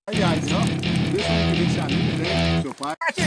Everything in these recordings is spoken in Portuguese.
Aliás, ó, deixa eu deixar a minha, né, seu pai. Aqui!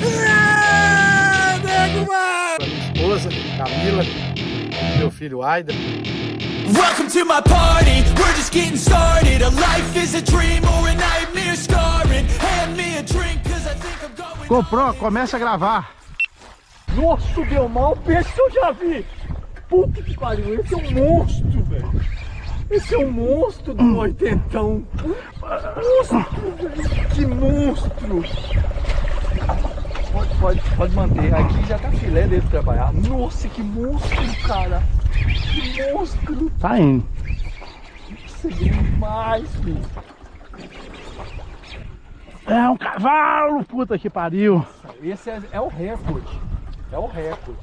Nego, mano! Minha esposa, Camila, meu filho Aida. Welcome to my party, we're just getting started. A life is a dream or a nightmare scarring. Hand me a drink, cause I think I'm going. GoPro, começa a gravar. Nossa, deu mal peixe que eu já vi. Puta que pariu, esse é um monstro, velho. Esse é um monstro do oitentão. Monstro, velho. Que monstro. Pode manter. Aqui já tá filé dele trabalhar. Nossa, que monstro, cara. Que monstro. Tá indo. Isso é demais, filho. É um cavalo, puta que pariu. Esse é o recorde. É o recorde.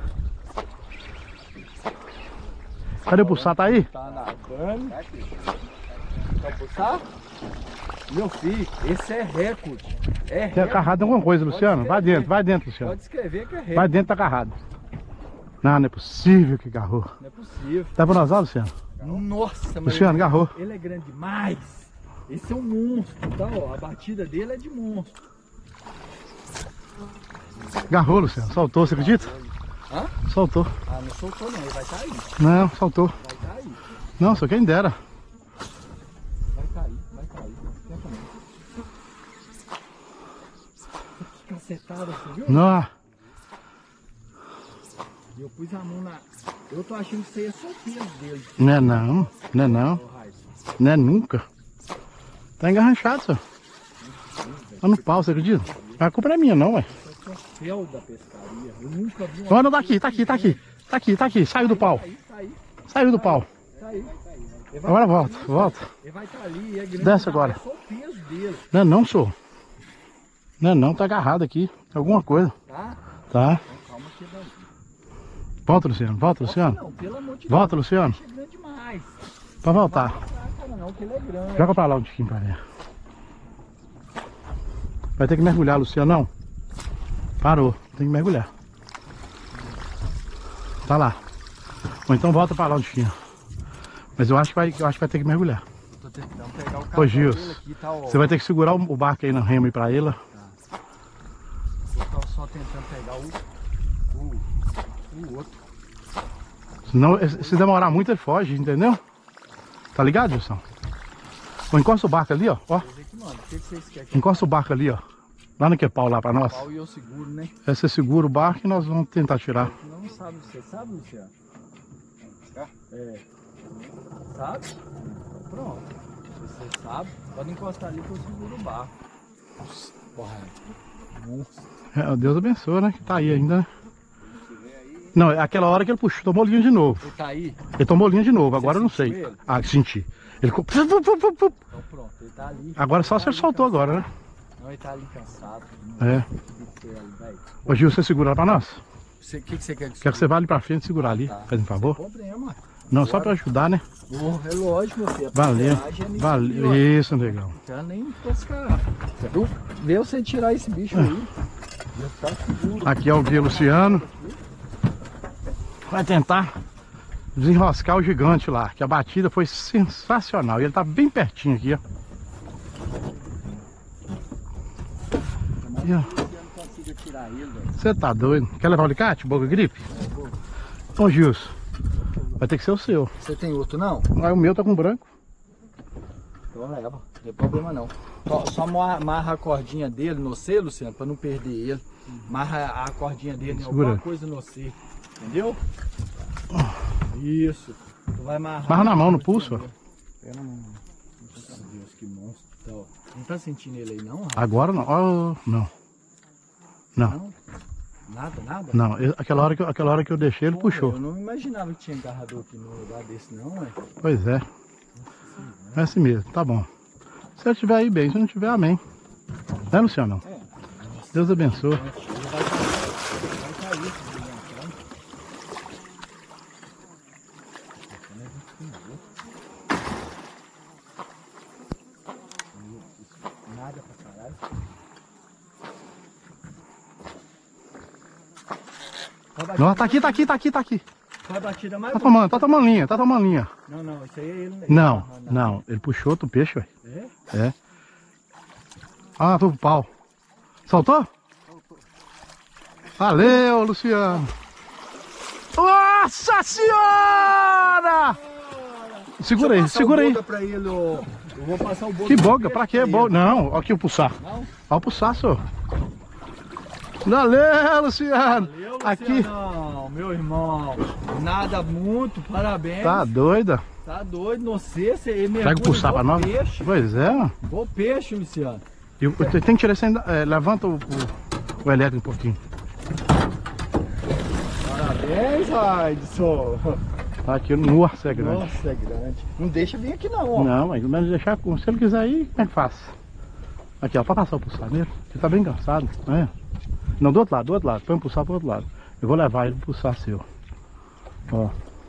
Cadê o Bussá? Tá aí? Tá nadando. Quer puxar? Meu filho, esse é recorde. É Tem agarrado em alguma coisa, Luciano? Vai dentro, Luciano. Pode escrever que é recorde. Vai dentro, tá agarrado. Não é possível que agarrou. Não é possível. Tá pra nós lá, Luciano? Nossa, mas Luciano, agarrou. Ele é grande demais. Esse é um monstro, tá? Ó, a batida dele é de monstro. Agarrou, Luciano. Soltou, você acredita? Hã? Soltou. Ah, não soltou não, ele vai cair. Não, soltou. Vai cair. Não, só quem dera. Vai cair, vai cair. Tenta não. Que cacetada, você viu? Não. Eu pus a mão na... Eu tô achando que isso aí é só o peso dele. Não é não. Não é não. Não é nunca. Tá engarranchado, senhor. Tá no pau, você acredita? A culpa não é minha não, ué. Isso é céu da pescaria. Eu nunca vi uma... Olha, tá aqui, tá aqui, tá aqui. Tá aqui, tá aqui. Saiu do pau. Caiu. Saiu do pau. Caiu. Agora volta, volta. Ele vai estar ali, é grande. Desce agora. É só o peso dele, Não é não, senhor. Não é não, tá agarrado aqui. Alguma coisa. tá? Tá. Então, calma que vai. Volta, Luciano. Volta, Luciano. Não, pelo amor de Volta, Deus. Luciano. É grande demais. Pra voltar. Cara, não, que ele é grande. Joga pra lá um tiquinho pra ver. Vai ter que mergulhar, Luciano, não? Parou. Tem que mergulhar. Tá lá. Ou então volta pra lá um tiquinho. Mas eu acho que vai ter que mergulhar. Tô tentando pegar o Ô, cavalo Gils, dele aqui, tá, ó. você vai ter que segurar o barco aí no remo aí pra ele. Eu tô só tentando pegar o outro. Senão, se demorar muito, ele foge, entendeu? Tá ligado, Gilson? Ou encosta o barco ali, ó. Vocês aqui, mano, o que vocês querem que Encosta o barco ali, ó. Lá no que pau lá pra nós. pau e eu seguro, né? Aí você segura o barco e nós vamos tentar tirar. Não sabe, você sabe, Luciano? É. Sabe? Pronto. Se você sabe, pode encostar ali que eu seguro o barco. Porra, monstro. É, Deus abençoe, né? Que tá aí ainda, né? Não, é aquela hora que ele puxou, tomou linha de novo. Ele tá aí? Ele tomou linha de novo, agora eu não sentiu sei. ele? Ah, senti. Ele ficou... Então pronto, ele tá ali. Agora só se ele soltou agora, né? Não, ele tá ali cansado. É. Ô Gil, você segura lá pra nós? O que você quer que Quero que você vá ali pra frente e segurar ali. Tá. Faz um favor. Problema. Não, só pra ajudar, né? É lógico, meu filho. Valeu. é Valeu. Isso, negão. Tá nem pescar. Vê você tirar esse bicho aí. Já tá seguro. Aqui é o guia Luciano. Vai tentar desenroscar o gigante lá, que a batida foi sensacional. E ele tá bem pertinho aqui, ó. Aqui, ó. Eu não consigo tirar ele, velho. Você tá doido? Quer levar o alicate? Boca gripe? Ô Gilson, vai ter que ser o seu. Você tem outro não? Aí o meu tá com branco. Então leva, não tem problema não. Só amarra a cordinha dele no C, Luciano, pra não perder ele. Amarra a cordinha dele em Segura. alguma coisa no C. Entendeu? Isso. Tu vai amarrar. Amarra na mão, no pulso, ó. Pega na mão. Meu Deus, que monstro. Tá, ó. Não tá sentindo ele aí não, rapaz? Agora não. Ó, não. Não, Não? Nada? não. Aquela hora que eu deixei, ele Pô, puxou. Eu não imaginava que tinha agarrador aqui no lugar desse não, ué. Pois é. É assim mesmo, tá bom. Se ele estiver aí bem, se não tiver, amém. Né, Luciano? É. Deus abençoe. Ele vai cair esse brilhante, né? Nada pra caralho. Não, tá aqui. Foi a batida mais Tá boa. tomando linha. Não, isso aí é ele. Não, ele puxou outro peixe, velho. É? É. Ah, foi pro pau. Soltou? Valeu, Luciano. Nossa senhora! Segura aí, segura aí. Pra ele, eu vou passar o Que boga, pra quê? Não, olha aqui o pulsar. Olha o pulsar, senhor. Valeu, Luciano. Valeu, aqui. Lucianão, meu irmão. Nada muito, parabéns. Tá doida? Tá doido, não sei se ele Pega o pulsar pra nós. Peixe. Pois é, mano. Bom peixe, Luciano. Eu tenho que tirar isso ainda. Levanta o elétrico um pouquinho. Parabéns, Raidson. Tá aqui, nossa, é grande. Nossa, é grande. Não deixa vir aqui não, ó. Não, mas deixar, se ele quiser ir, como é que faz? Aqui, ó, pra passar o pulsar nele. Ele tá bem cansado, né? Não, do outro lado, põe o pulsar pro outro lado. Eu vou levar ele pro pulsar seu. Ó.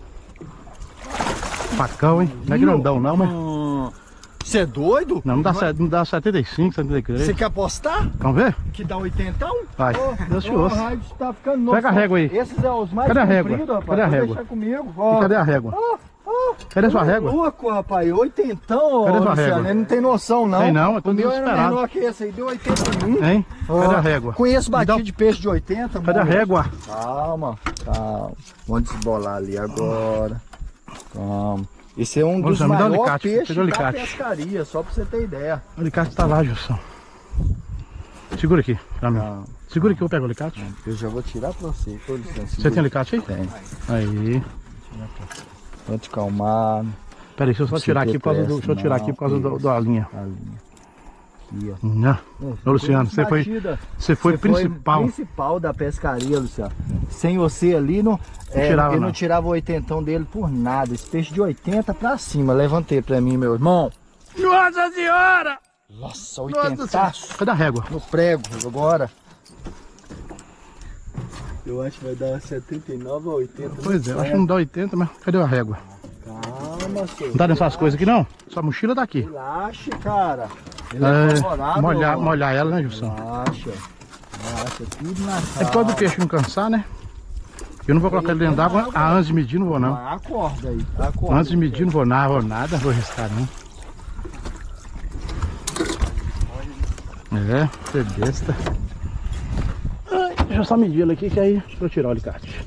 Facão, hein? Não é grandão não, mas... Você é doido? Não dá 75, 73. Você quer apostar? Vamos ver? Que dá 80? Vai, Deus te ouça. Raidson tá ficando novo. Pega a régua aí. Esses são os mais Cadê a régua? compridos, rapaz. Cadê a Pode régua? deixar comigo. E cadê a régua? Cadê sua régua? Louco, rapaz. 80, Cadê ó, sua Luciano. régua? Ele não tem noção, não. Tem não, eu tô O meu era desesperado. menor que esse aí, deu 81. Hein? Cadê a régua? Conheço batido de peixe de 80, Cadê a moço. régua? Calma, calma. Vamos desbolar ali agora. Calma. Esse é um dos Moça, me dá um maiores alicate, peixes pega o da alicate. pescaria, só pra você ter ideia. O alicate tá lá, Gilson. Segura aqui, pra mim. Não. Segura que eu pego o alicate. Eu já vou tirar pra você, com licença. Você tem alicate aí? Tem. Aí. Vou te calmar. Pera aí, deixa eu só tirar aqui por causa do. Deixa eu tirar aqui por causa da linha. A linha. Aqui, ó. Não. Ô, Luciano, você foi principal. Principal da pescaria, Luciano. Sem você ali, não, tirava, eu não. não tirava o 80 dele por nada. Esse peixe de 80 pra cima. Levantei pra mim, meu irmão. Nossa senhora! Nossa, Nossa senhora! 80. Cadê a régua? No prego, agora. Eu acho que vai dar 79 ou 80. Pois é, eu acho que não dá 80, mas cadê a régua? Calma, senhor. Não tá nessas coisas aqui não? Sua mochila tá aqui. Relaxa, cara. Ele é apavorado, ó. Molhar ela, né, Gilson? Relaxa. Relaxa, tudo na É calma. por causa do peixe não cansar, né? Eu não vou colocar ele dentro d'água. Antes de medir não vou não. Acorda aí, acorda. Antes de medir não vou nada, não vou arriscar não. É, você besta. Ai, deixa eu só medir ele aqui que aí deixa eu tirar o alicate.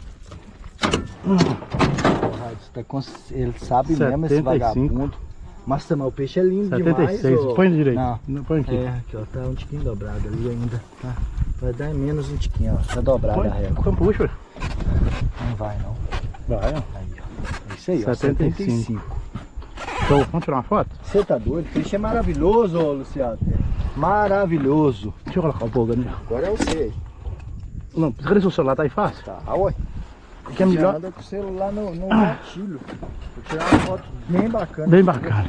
Ele sabe mesmo esse 75. vagabundo. Mas também o peixe é lindo 76, demais. Ô. põe direito. Não. Põe aqui. É, aqui ó, tá um tiquinho dobrado ali ainda. Tá. Vai dar menos um tiquinho, ó. Tá dobrado Põe, a régua. então puxa. Não vai não. Vai, ó. Aí, ó. É isso aí, ó. 75. Show. Vamos tirar uma foto? Você tá doido? O peixe é maravilhoso, ô, Luciano. Maravilhoso. Deixa eu colocar o fogo ali. Agora é você. Não, cadê seu celular? Tá aí fácil? Tá, ué. Que é melhor. Anda com o celular no gatilho. Vou tirar uma foto bem bacana. Bem bacana.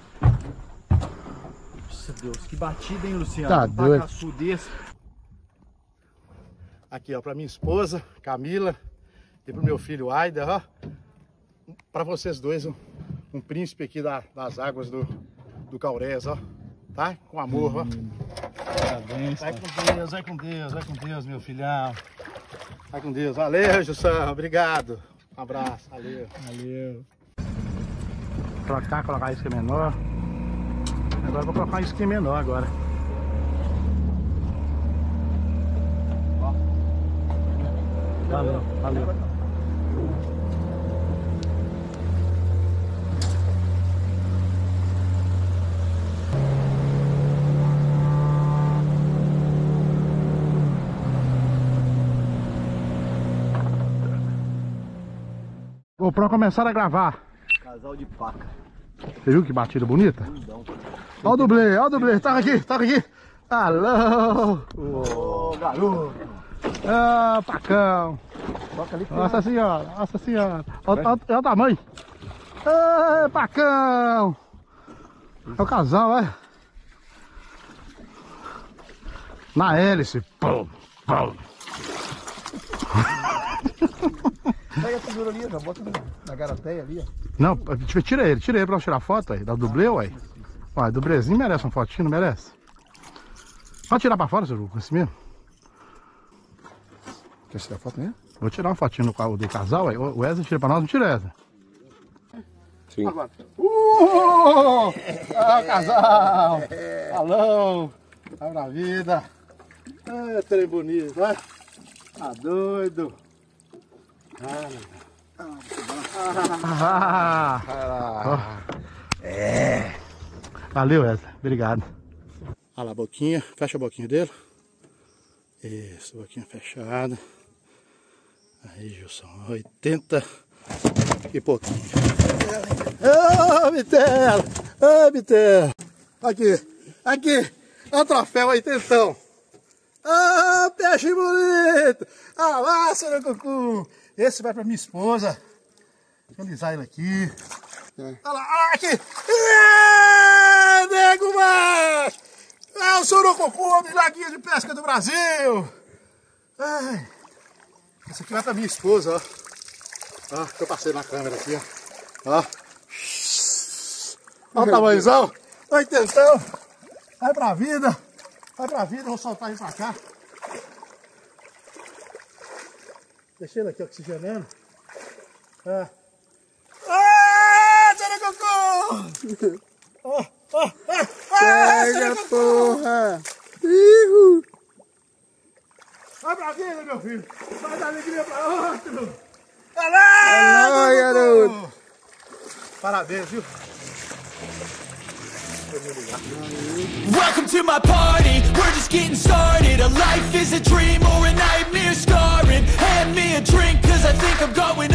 Nossa Deus, que batida, hein, Luciano? Tá doido. Bacaçu desse. Aqui, ó, pra minha esposa, Camila, e pro meu filho Aider, ó. Pra vocês dois, um príncipe aqui das águas do Caurés, ó. Tá? Com amor, ó. Parabéns, Vai com Deus, vai com Deus, vai com Deus, meu filhão. Vai com Deus. Valeu, Jussão. Obrigado. Um abraço. Valeu. Valeu. Colocar a isca menor. Agora eu vou colocar uma isquinha menor agora. Valeu, valeu. Vou pra começar a gravar. Casal de paca. Você viu que batida bonita? Ó o dublê, toca aqui. Alô! Ô, garoto. Ah, pacão! Toca ali. Nossa senhora! Olha o tamanho! Ah, pacão! É o casal, é? Na hélice! Pum, pum. Pega a tesoura ali, já bota na garateia ali, ó. Não, tira ele pra eu tirar foto aí. Dá o dublê, ué. Ué, o dublezinho merece uma fotinha, não merece? Pode tirar pra fora, seu Ju, com esse mesmo? Quer tirar foto mesmo? Vou tirar uma fotinha do casal, ué. O Wesley tira pra nós, não tira essa. Sim. Ah, casal! Alô! Vai pra vida. É, trem bonito, vai. Tá doido. É. Valeu, Wesley. Obrigado. Olha lá a boquinha. Fecha a boquinha dele. Isso, boquinha fechada. Aí, Gilson. 80 e pouquinho. Ô, Bitelo! Ô, Bitelo! Aqui, aqui. Olha o troféu aí, tentão. Ah, peixe bonito! Ah lá, Surucucu! Esse vai pra minha esposa. Deixa eu alisar ele aqui. Olha lá, aqui! Nego macho! É o Surucucu, o milagrinho de pesca do Brasil! Ai. Esse aqui vai pra minha esposa, ó. Ó, que eu passei na câmera aqui, ó. Ó. Olha o tamanhozão. Oitentão. Vai pra vida. Vai pra vida, vou soltar ele pra cá. Deixei ele aqui oxigenando. Ah, Surucucu! Pega, porra! Vai pra vida, meu filho. Vai dar alegria pra outro. É nóis, garoto! Parabéns, viu? Welcome to my party, we're just getting started. A life is a dream or a nightmare scarring. Hand me a drink, cause I think I'm going